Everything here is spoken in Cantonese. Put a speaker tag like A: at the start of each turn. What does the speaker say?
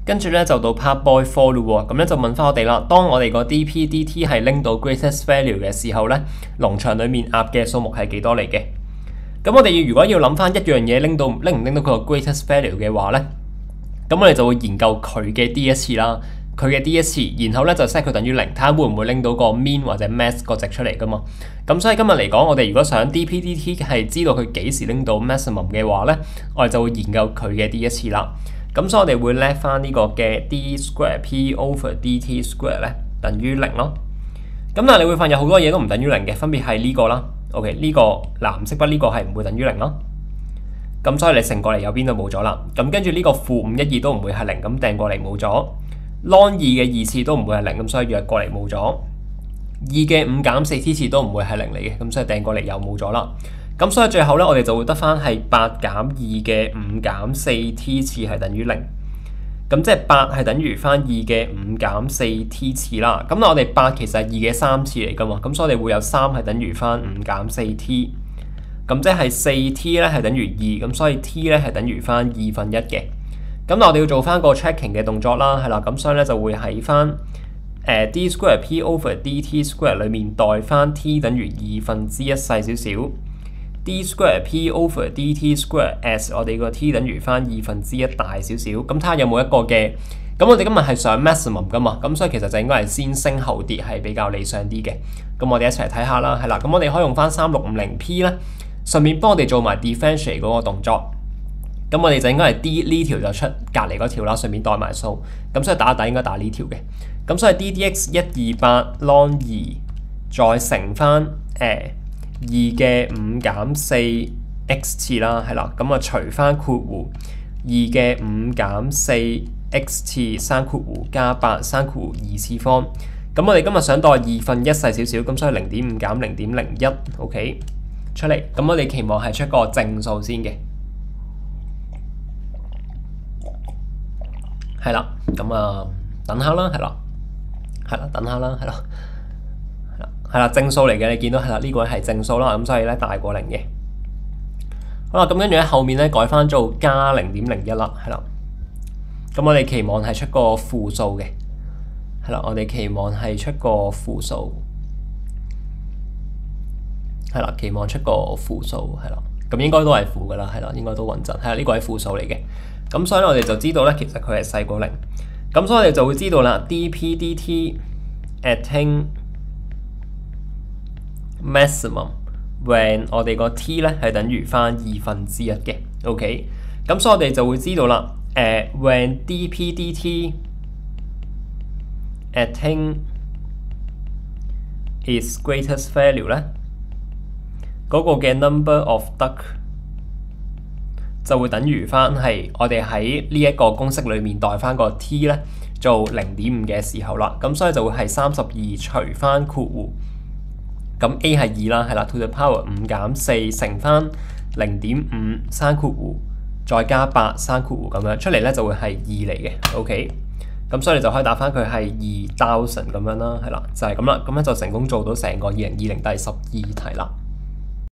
A: 跟住咧就到 Part Boy 4咯喎，咁咧就問翻我哋啦。當我哋個 DPDT 係拎到 greatest value 嘅時候咧，農場裡面鴨嘅數目係幾多嚟嘅？咁我哋如果要諗翻一樣嘢拎唔拎到佢個 greatest value 嘅話咧，咁我哋就會研究佢嘅 D 一次啦，佢嘅 D 一次，然後咧就 set 佢等於0，睇下會唔會拎到個 mean 或者 max 個值出嚟噶嘛。咁所以今日嚟講，我哋如果想 DPDT 係知道佢幾時拎到 maximum 嘅話咧，我哋就會研究佢嘅 D 一次啦。咁所以我哋會 let 翻呢個嘅 D square P over DT square 咧等於0咯。咁但係你會發現有好多嘢都唔等於0嘅，分別係呢個啦。OK， 呢個藍色筆呢個係唔會等於0咯。咁所以你乘過嚟右邊就冇咗啦。咁跟住呢個-512都唔會係0，咁掟過嚟冇咗。ln 2嘅2次都唔會係0，咁所以約過嚟冇咗。2嘅5減4 t 次都唔會係0嚟嘅，咁所以掟過嚟又冇咗啦。咁所以最後咧，我哋就會得翻係8減2嘅5減4 t 次係等於0。咁即係8係等於翻2嘅5減4 t 次啦。咁我哋8其實係2嘅3次嚟噶嘛，咁所以我哋會有3係等於翻5減4 t。咁即係4 t 咧係等於2，咁所以 t 咧係等於翻2分1嘅。咁我哋要做翻個 checking 嘅動作啦，係啦。咁所以咧就會喺翻d square p over dt square 裏面代翻 t 等於2分之1細少少。d square p over dt square as 我哋個 t 等於翻2分之1大少少，咁睇下有冇一個嘅，咁我哋今日係上 maximum 噶嘛，咁所以其實就應該係先升後跌係比較理想啲嘅。咁我哋一齊睇下啦，係啦，咁我哋可以用翻 3650P 咧，順便幫我哋做埋 differentiate 嗰個動作。咁我哋就應該係 D 呢條就出隔離嗰條啦，順便代埋數。咁所以打一打應該打呢條嘅。咁所以 ddx 128 ln 2再乘翻2嘅5減4 x 次啦，係啦，咁啊除翻括弧2嘅5減4 x 次生括弧加8生括弧2次方。咁我哋今日想代2分1細少少，咁所以 0.5 減 0.01 OK 出嚟。咁我哋期望係出個正數先嘅，係啦。咁啊等下啦，係啦，係啦，等下啦，係啦。係啦，正數嚟嘅，你見到係啦，呢個係正數啦，咁所以咧大過0嘅。好啦，咁跟住喺後面咧改翻做加 0.01 啦，係啦。咁我哋期望係出個負數嘅，係啦，我哋期望係出個負數，係啦，期望出個負數，係啦。咁應該都係負噶啦，係啦，應該都穩陣，係啦，呢個係負數嚟嘅。咁所以咧我哋就知道咧，其實佢係細過0。咁所以我哋就會知道啦 ，dPdt attain maximum when 我哋個 t 咧係等於翻2分之1嘅 ，OK。咁所以我哋就會知道啦，when dPdt attain its greatest value 咧，嗰個嘅 number of duck 就會等於翻係我哋喺呢一個公式裏面代翻個 t 咧做 0.5 嘅時候啦，咁所以就會係32除翻括弧。咁 A 係2啦，係啦 ，to the power 5減4乘翻 0.5 生括弧，再加8生括弧咁樣出嚟咧就會係2嚟嘅 ，OK。咁所以你就可以打翻佢係2000咁樣啦，係啦，就係咁啦，咁樣就成功做到成個2020第12題啦。